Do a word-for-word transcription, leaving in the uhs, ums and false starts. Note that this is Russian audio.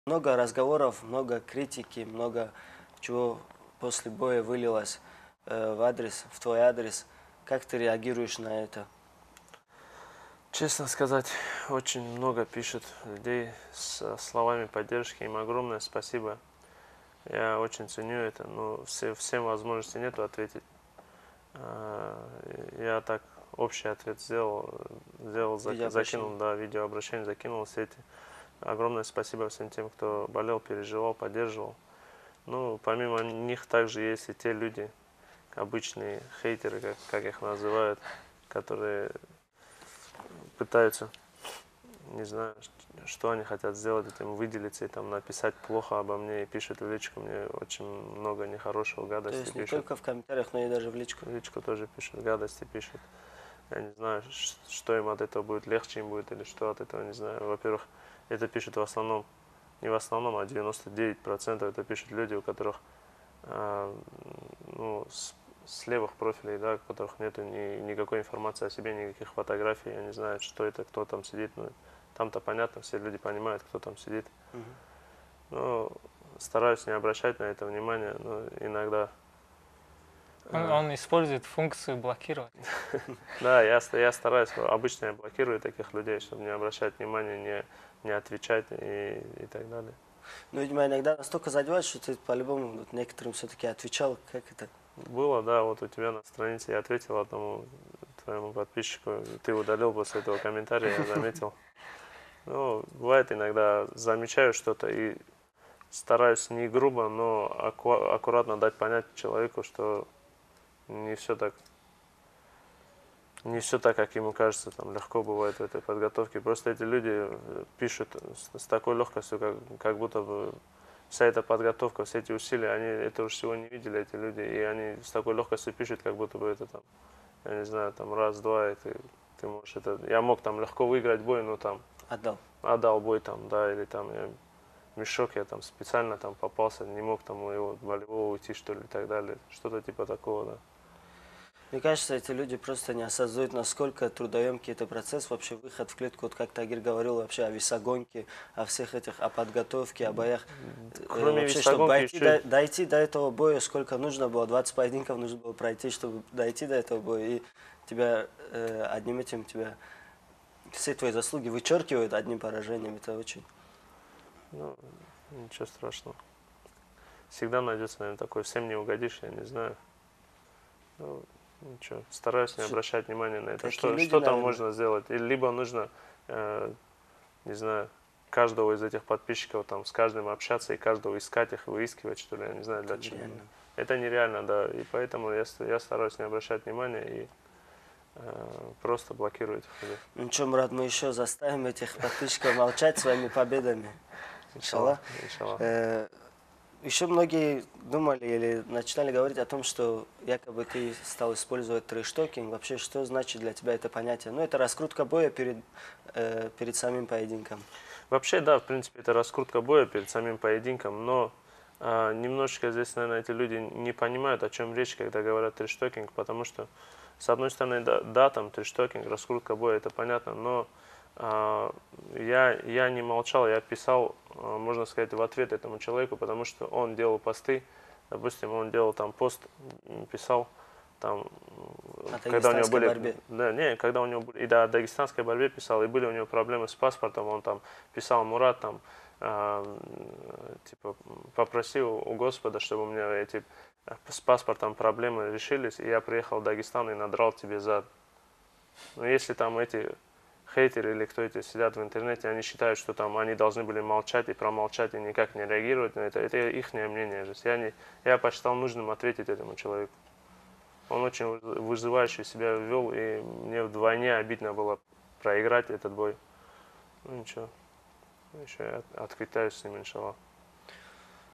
Много разговоров, много критики, много чего после боя вылилось э, в адрес, в твой адрес. Как ты реагируешь на это? Честно сказать, очень много пишут людей с словами поддержки. Им огромное спасибо. Я очень ценю это, но все, всем возможностей нету ответить. А, Я так общий ответ сделал, сделал, зак- Видеообращение. закинул, да, видеообращение закинул в сети. Огромное спасибо всем тем, кто болел, переживал, поддерживал. Ну, помимо них также есть и те люди, обычные хейтеры, как, как их называют, которые пытаются, не знаю, что они хотят сделать этим, выделиться и там написать плохо обо мне и пишут в личку. Мне очень много нехорошего, То гадости есть не пишут. только в комментариях, но и даже в личку. В личку тоже пишут, гадости пишут. Я не знаю, что им от этого будет, легче им будет или что от этого, не знаю. Во-первых, это пишут в основном, не в основном, а девяносто девять процентов это пишут люди, у которых а, ну, с, с левых профилей, да, у которых нет ни, никакой информации о себе, никаких фотографий, я не знаю, что это, кто там сидит. Ну, там-то понятно, все люди понимают, кто там сидит. Мгм. Но стараюсь не обращать на это внимания, но иногда... Он, а, он использует функцию блокировать. Да, я, я стараюсь, обычно я блокирую таких людей, чтобы не обращать внимания, не, не отвечать и, и так далее. Ну, видимо, иногда настолько задевает, что ты по-любому вот, некоторым все-таки отвечал, как это. Было, да, вот у тебя на странице я ответил одному твоему подписчику, ты удалил после этого комментария, я заметил. Ну, бывает иногда замечаю что-то и стараюсь не грубо, но аку аккуратно дать понять человеку, что не все так, не все так, как ему кажется, там легко бывает в этой подготовке. Просто эти люди пишут с, с такой легкостью, как, как будто бы вся эта подготовка, все эти усилия, они этого всего не видели, эти люди, и они с такой легкостью пишут, как будто бы это там, я не знаю, там раз-два, и ты, ты можешь это... Я мог там легко выиграть бой, но там Отдал. отдал бой там, да, или там я, мешок я там специально там попался, не мог там у его болевого уйти, что ли, и так далее. Что-то типа такого, да. Мне кажется, эти люди просто не осознают, насколько трудоемкий это процесс, вообще выход в клетку, вот как Тагир говорил вообще о весогонке, о всех этих, о подготовке, о боях. Э, Кроме вообще, чтобы весогонки дойти еще... до, дойти до этого боя, сколько нужно было, двадцать поединков нужно было пройти, чтобы дойти до этого боя, и тебя э, одним этим, тебя, все твои заслуги вычеркивают одним поражением, это очень... Ну, ничего страшного. Всегда найдется, наверное, такой, всем не угодишь, я не знаю. Ну, ничего, стараюсь не обращать внимания на это. Такие Что, люди, что там наверное. можно сделать? Или либо нужно, э, не знаю, каждого из этих подписчиков там с каждым общаться и каждого искать их, выискивать, что ли, я не знаю для Это чего. нереально. Это нереально, да, и поэтому я, я стараюсь не обращать внимания и э, просто блокирую этих людей. Ну что, Мурат, мы еще заставим этих подписчиков молчать своими победами. Иншаллах, Иншаллах. иншаллах. Э, Еще многие думали или начинали говорить о том, что якобы ты стал использовать трэш-токинг. Вообще, что значит для тебя это понятие? Ну, это раскрутка боя перед, э, перед самим поединком. Вообще, да, в принципе, это раскрутка боя перед самим поединком, но а, немножечко здесь, наверное, эти люди не понимают, о чем речь, когда говорят трэш-токинг, потому что, с одной стороны, да, да там трэш-токинг, раскрутка боя, это понятно, но а, я, я не молчал, я писал, а, можно сказать, в ответ этому человеку, потому что он делал посты, допустим, он делал там пост, писал, там, О когда у него дагестанской были, борьбе. да, не, когда у него были, и да, о дагестанской борьбе писал, и были у него проблемы с паспортом, он там писал: Мурат, там, э, типа, попросил у Господа, чтобы у меня эти с паспортом проблемы решились, и я приехал в Дагестан и надрал тебе зад. Но если там эти хейтеры или кто эти сидят в интернете, они считают, что там они должны были молчать и промолчать и никак не реагировать на это, это их мнение. Я, не, я посчитал нужным ответить этому человеку. Он очень вызывающе себя вел, и мне вдвойне обидно было проиграть этот бой. Ну ничего, еще я отквитаюсь с ним, иншаллах.